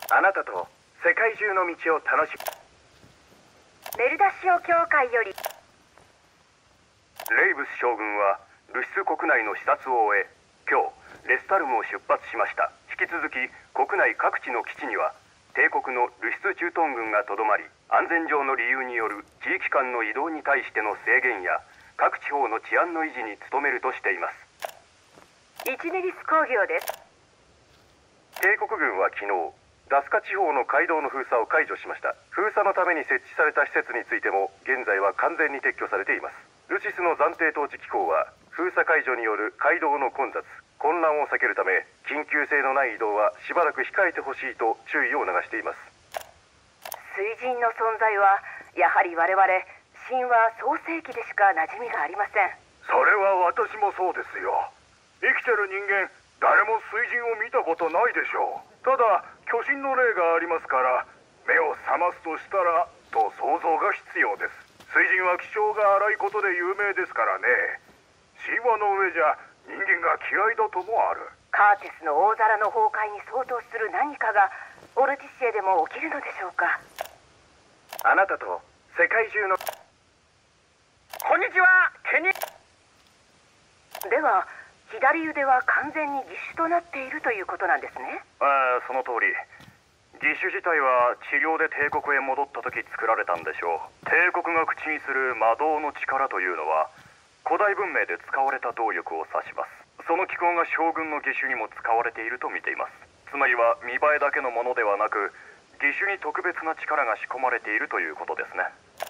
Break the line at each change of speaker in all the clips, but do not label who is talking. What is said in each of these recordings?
あなたと世界中の道を楽しむ。
メルダシオ教会より。
レイブス将軍はルシス国内の視察を終え、今日レスタルムを出発しました。引き続き国内各地の基地には帝国のルシス駐屯軍がとどまり、安全上の理由による地域間の移動に対しての制限や各地方の治安の維持に努めるとしています。
イチネリス工業です。
帝国軍は昨日ダスカ地方の街道の封鎖を解除しました。封鎖のために設置された施設についても現在は完全に撤去されています。ルシスの暫定統治機構は封鎖解除による街道の混雑混乱を避けるため、緊急性のない移動はしばらく控えてほしいと注意を促しています。
水神の存在はやはり我々神話創世記でしか馴染みがありません。
それは私もそうですよ。生きてる人間誰も水神を見たことないでしょう。ただ巨神の霊がありますから、目を覚ますとしたらと想像が必要です。水神は気性が荒いことで有名ですからね。神話の上じゃ人間が嫌いだともある。
カーテスの大皿の崩壊に相当する何かがオルティシエでも起きるのでしょうか。
あなたと世界中の。こんにちは、ケニー。
では左腕は完全に義手となっているということなんですね。
その通り。義手自体は治療で帝国へ戻った時作られたんでしょう。帝国が口にする魔導の力というのは古代文明で使われた動力を指します。その機構が将軍の義手にも使われていると見ています。つまりは見栄えだけのものではなく、義手に特別な力が仕込まれているということですね。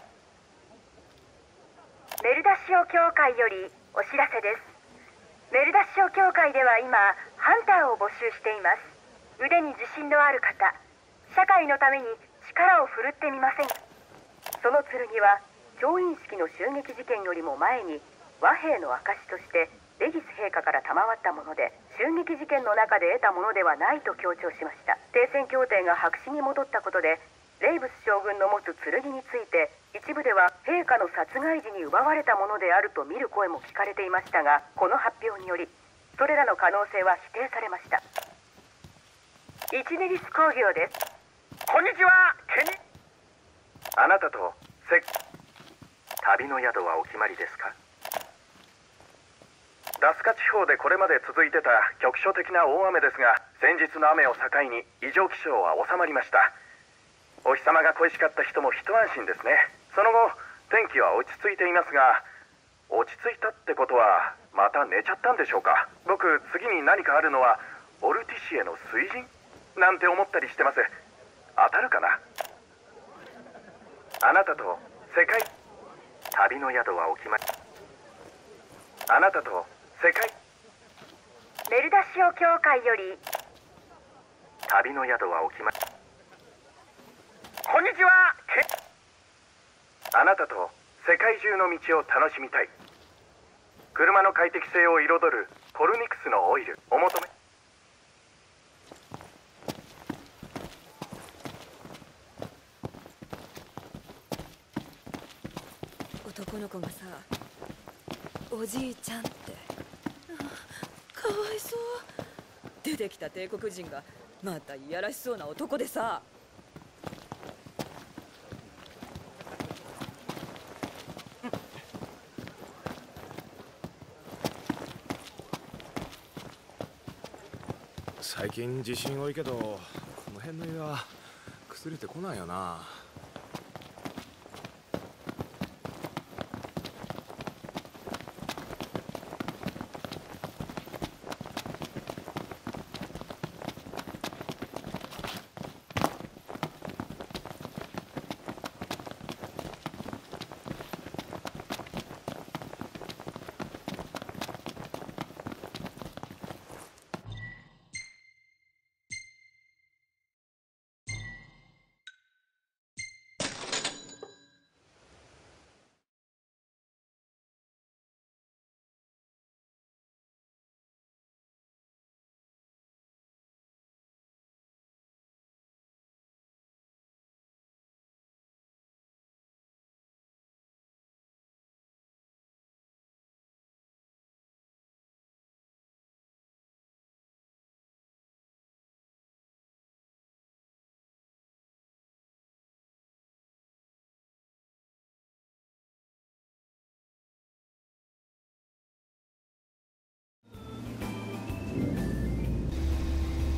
メルダシオ教会よりお知らせです。メルダシオ教会では今ハンターを募集しています。腕に自信のある方、社会のために力を振るってみません。その剣は調印式の襲撃事件よりも前に和平の証としてレギス陛下から賜ったもので、襲撃事件の中で得たものではないと強調しました。停戦協定が白紙に戻ったことで、レイブス将軍の持つ剣について一部では陛下の殺害時に奪われたものであると見る声も聞かれていましたが、この発表によりそれらの可能性は否定されました。イチネリス工業です。
こんにちは、ケニー。あなたと旅の宿はお決まりですか？ダスカ地方でこれまで続いてた局所的な大雨ですが、先日の雨を境に異常気象は収まりました。お日様が恋しかった人も一安心ですね。その後天気は落ち着いていますが、落ち着いたってことはまた寝ちゃったんでしょうか。僕次に何かあるのはオルティシエの水神なんて思ったりしてます。当たるかな。あなたと世界旅の宿はお決まり。あなたと世界
メルダシオ教会より
旅の宿はお決まり。こんにちは、あなたと世界中の道を楽しみたい。車の快適性を彩るコルニクスのオイルお求め。
男の子がさ、おじいちゃんって、かわいそう。出てきた帝国人がまたいやらしそうな男でさ。
最近地震多いけど、この辺の家は崩れてこないよな。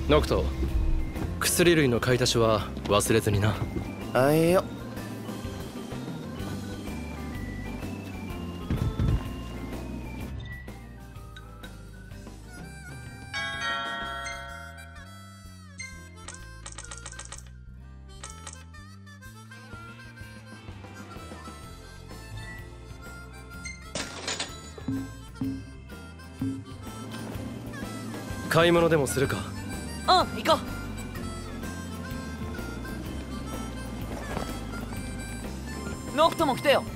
ノクト、薬類の買い足しは忘れずにな。
あいよ。
買い物でもするか。
行こう。ノクトも来てよ。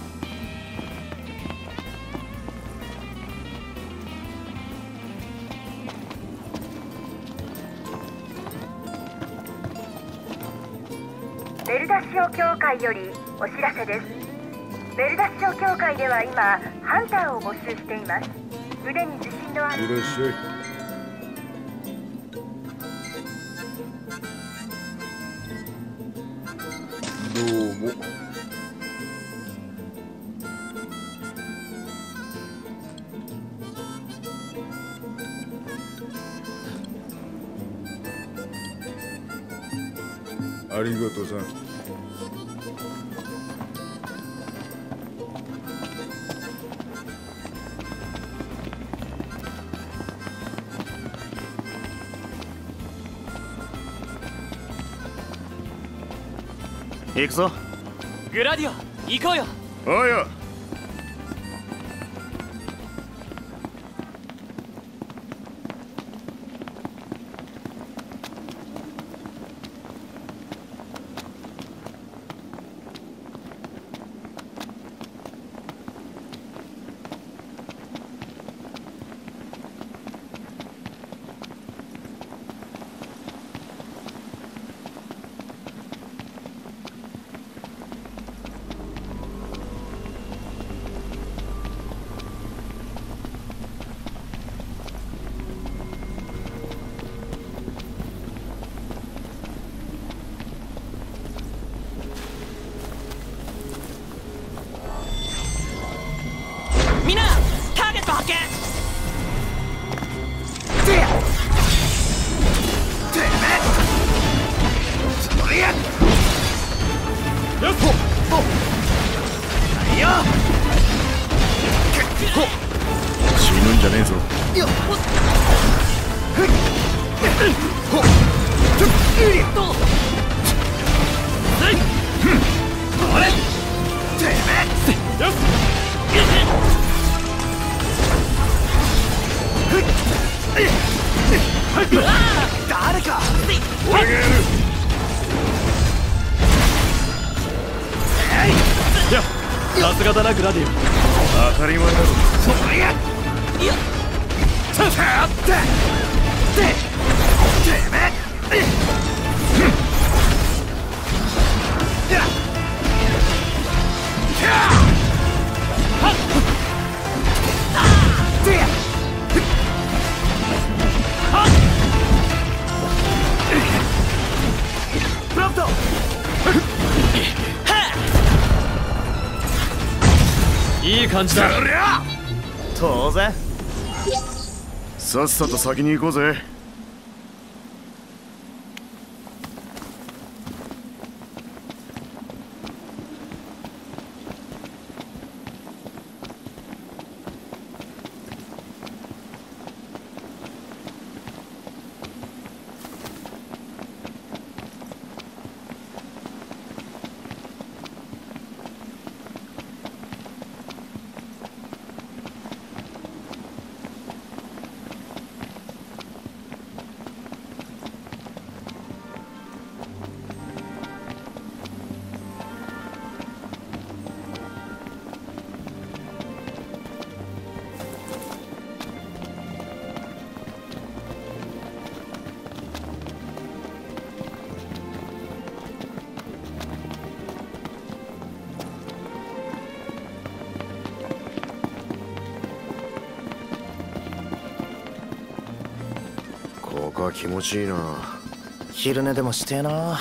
メルダシオ協会よりお知らせです。メルダシオ協会では今ハンターを募集しています。腕に自信のある。
いらっしゃい。どうも。ありがとうさん。
行くぞ。
グラディオ、行こうよ。
おいよ。
みんな、ターゲット発見。
死ぬんじゃねえぞ。
誰か。
俺がやる。
さすがだなグラディオ。
当たり前だぞ。
いい感じだ。
当然。
さっさと先に行こうぜ。ここは気持ちいいな。
昼寝でもしてえな。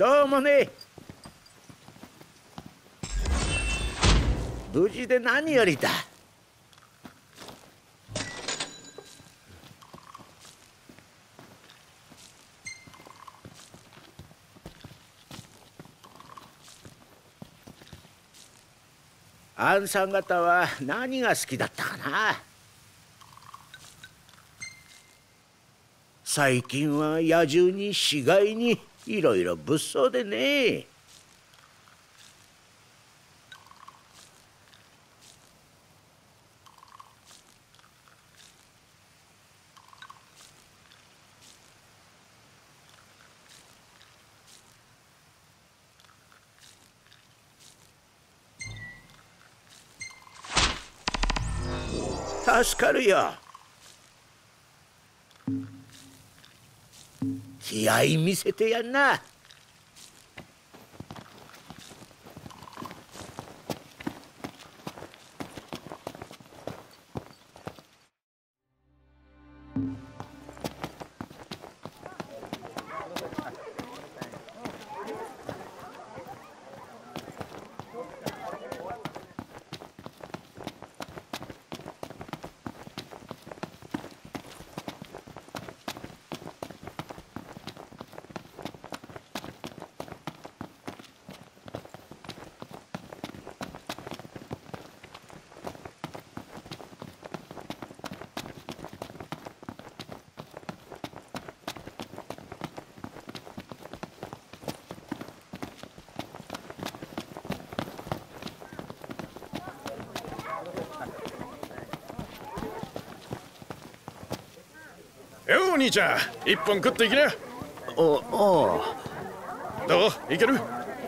どうもね。無事で何よりだ。あんさん方は何が好きだったかな。最近は野獣に死骸にいろいろ物騒でね。助かるよ。気合い見せてやんな。
よお兄ちゃん、一本食っていきな。
おお
どういける？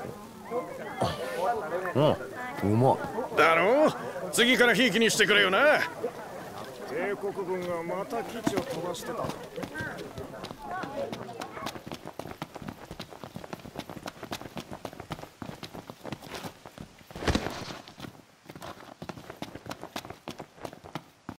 うまい。
だろう、次からひいきにしてくれよな。
帝国軍がまた基地を飛ばしてた。